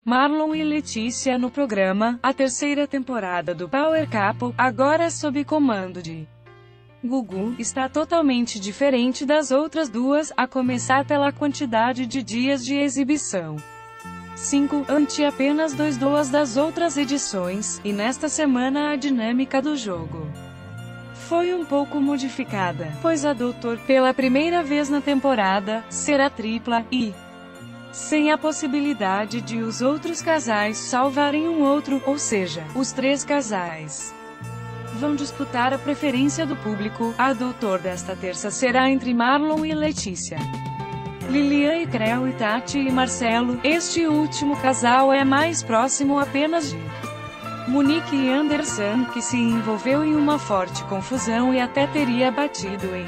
Marlon e Letícia no programa, a terceira temporada do Power Couple, agora sob comando de Gugu, está totalmente diferente das outras duas, a começar pela quantidade de dias de exibição. 5, ante apenas 2 das outras edições, e nesta semana a dinâmica do jogo foi um pouco modificada, pois a Doutor, pela primeira vez na temporada, será tripla, e sem a possibilidade de os outros casais salvarem um outro, ou seja, os 3 casais vão disputar a preferência do público. A Doutor desta terça será entre Marlon e Letícia, Lilian e Creu e Tati e Marcelo. Este último casal é mais próximo apenas de Monique e Anderson, que se envolveu em uma forte confusão e até teria batido em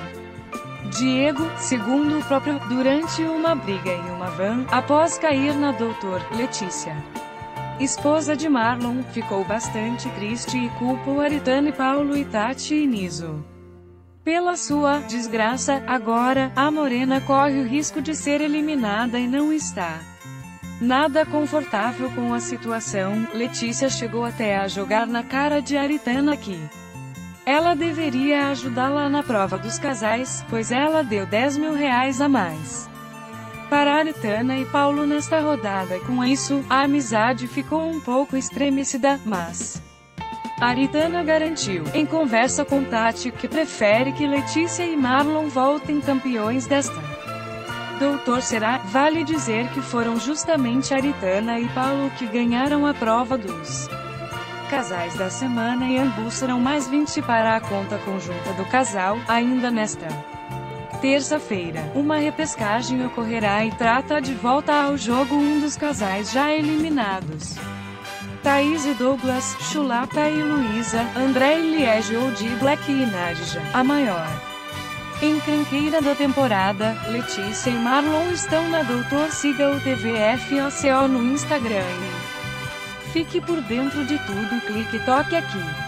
Diego, segundo o próprio, durante uma briga em uma van, após cair na Doutor. Letícia, esposa de Marlon, ficou bastante triste e culpou Aritana e Paulo e Tati e Niso pela sua desgraça. Agora, a morena corre o risco de ser eliminada e não está nada confortável com a situação. Letícia chegou até a jogar na cara de Aritana que ela deveria ajudá-la na prova dos casais, pois ela deu R$10.000 a mais para Aritana e Paulo nesta rodada. Com isso, a amizade ficou um pouco estremecida, mas Aritana garantiu, em conversa com Tati, que prefere que Letícia e Marlon voltem campeões desta Doutor. Será, vale dizer que foram justamente Aritana e Paulo que ganharam a prova dos casais da semana e ambos serão mais 20 para a conta conjunta do casal. Ainda nesta terça-feira, uma repescagem ocorrerá e trata de volta ao jogo um dos casais já eliminados. Thaís e Douglas, Chulapa e Luísa, André e Liege ou de Black e Nadja, a maior encrenqueira da temporada. Letícia e Marlon estão na Doutor. Siga o TVFOCO no Instagram e fique por dentro de tudo. Clique e toque aqui.